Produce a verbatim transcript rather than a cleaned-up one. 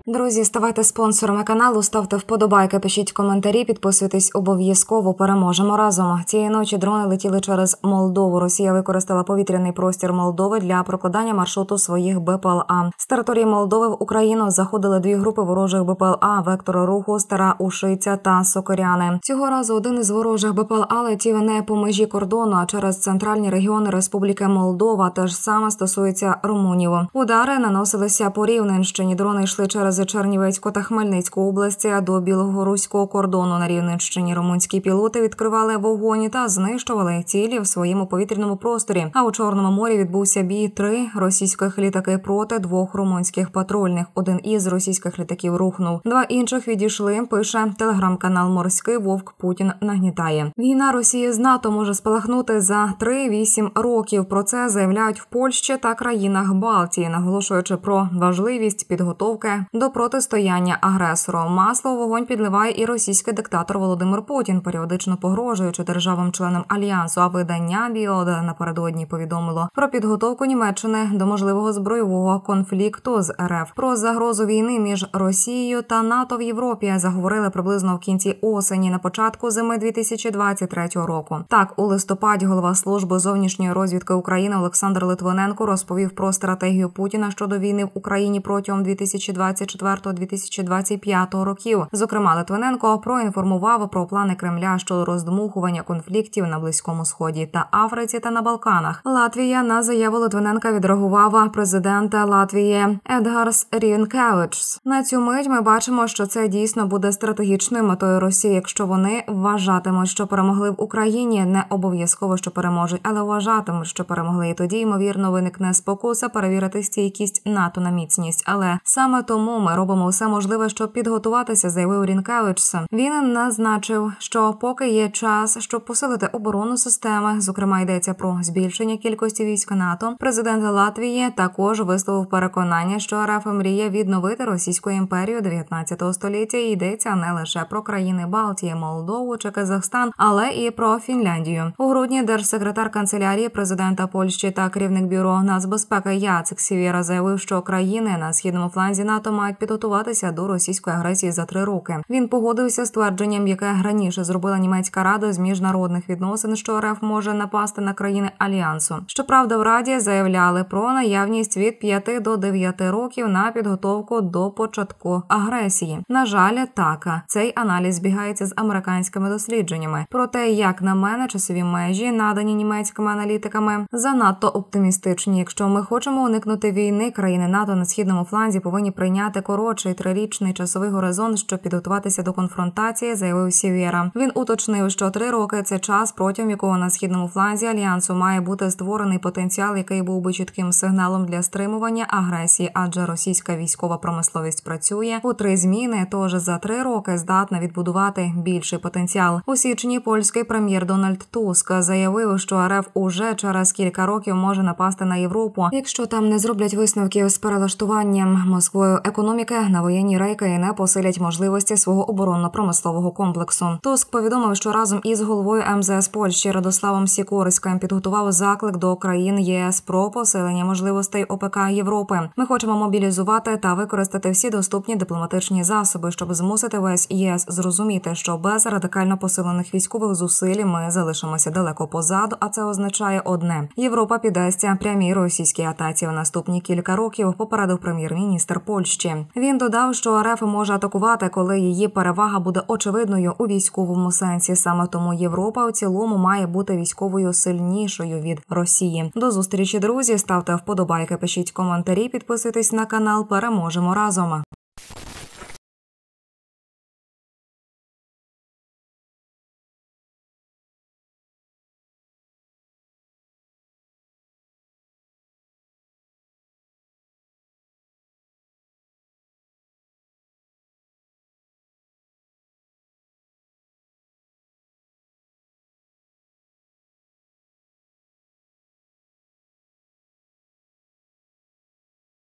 Друзі, ставайте спонсорами каналу, ставте вподобайки, пишіть коментарі, підписуйтесь обов'язково, переможемо разом. Цієї ночі дрони летіли через Молдову. Росія використала повітряний простір Молдови для прокладання маршруту своїх Б П Л А. З території Молдови в Україну заходили дві групи ворожих Б П Л А вектору руху Стара Ушиця та Сокиряни. Цього разу один із ворожих Б П Л А летів не по межі кордону, а через центральні регіони Республіки Молдова. Те ж саме стосується румунів. Удари наносилися по Рівненщині. Дрони йшли через Чернівецьку та Хмельницьку області до білогоруського кордону. На Рівненщині румунські пілоти відкривали вогонь та знищували цілі в своєму повітряному просторі. А у Чорному морі відбувся бій три російських літаки проти двох румунських патрульних. Один із російських літаків рухнув. Два інших відійшли, пише телеграм-канал «Морський Вовк». Путін нагнітає. Війна Росії з НАТО може спалахнути за три-вісім років. Про це заявляють в Польщі та країнах Балтії, наголошуючи про важливість підготовки до протистояння агресору. Масло у вогонь підливає і російський диктатор Володимир Путін, періодично погрожуючи державам-членам Альянсу. А видання «Білд» напередодні повідомило про підготовку Німеччини до можливого збройового конфлікту з Р Ф. Про загрозу війни між Росією та НАТО в Європі заговорили приблизно в кінці осені, на початку зими дві тисячі двадцять третього року. Так, у листопаді голова служби зовнішньої розвідки України Олександр Литвиненко розповів про стратегію Путіна щодо війни в Україні протягом дві тисячі двадцять четвертого - дві тисячі двадцять п'ятого років. Зокрема, Литвиненко проінформував про плани Кремля щодо роздмухування конфліктів на Близькому Сході та Африці та на Балканах. Латвія на заяву Литвиненка відреагував президента Латвії Едгарс Рінкевичс. На цю мить ми бачимо, що це дійсно буде стратегічною метою Росії. Якщо вони вважатимуть, що перемогли в Україні, не обов'язково, що переможуть, але вважатимуть, що перемогли. І тоді, ймовірно, виникне спокуса перевірити стійкість НАТО на міцність. Але саме тому ми робимо все можливе, щоб підготуватися, заявив Рінкевичс. Він назначив, що поки є час, щоб посилити оборонну систему, зокрема йдеться про збільшення кількості військ НАТО, президент Латвії також висловив переконання, що Р Ф мріє відновити Російську імперію дев'ятнадцятого століття. І йдеться не лише про країни Балтії, Молдову чи Казахстан, але і про Фінляндію. У грудні держсекретар канцелярії президента Польщі та керівник бюро нацбезпеки Яцек Сівєра заявив, що країни на східному фланзі НАТО мають підготуватися до російської агресії за три роки. Він погодився з твердженням, яке раніше зробила німецька рада з міжнародних відносин, що Р Ф може напасти на країни Альянсу. Щоправда, в Раді заявляли про наявність від п'яти до дев'яти років на підготовку до початку агресії. На жаль, так, цей аналіз збігається з американськими дослідженнями. Проте, як на мене, часові межі, надані німецькими аналітиками, занадто оптимістичні. Якщо ми хочемо уникнути війни, країни НАТО на східному фланзі повинні прийняти коротший трирічний часовий горизонт, щоб підготуватися до конфронтації, заявив Сівєра. Він уточнив, що три роки – це час, протягом якого на східному фланзі Альянсу має бути створений потенціал, який був би чітким сигналом для стримування агресії, адже російська військова промисловість працює у три зміни, тож за три роки здатна відбудувати більший потенціал. У січні польський прем'єр Дональд Туск заявив, що Р Ф уже через кілька років може напасти на Європу, якщо там не зроблять висновків з перелаштуванням Москвою економіки на воєнні рейки і не посилять можливості свого оборонно-промислового комплексу. Туск повідомив, що разом із головою Ем Зе Ес Польщі Радославом Сікорським підготував заклик до країн Є С про посилення можливостей О Пе Ка Європи. Ми хочемо мобілізувати та використати всі доступні дипломатичні засоби, щоб змусити весь Є С зрозуміти, що без радикально посилених військових зусиль ми залишимося далеко позаду, а це означає одне – Європа піддасться прямій російській атаці в наступні кілька років, попередив прем'єр-міністр Польщі. Він додав, що Р Ф може атакувати, коли її перевага буде очевидною у військовому сенсі. Саме тому Європа у цілому має бути військовою сильнішою від Росії. До зустрічі, друзі. Ставте вподобайки, пишіть коментарі, підписуйтесь на канал. Переможемо разом.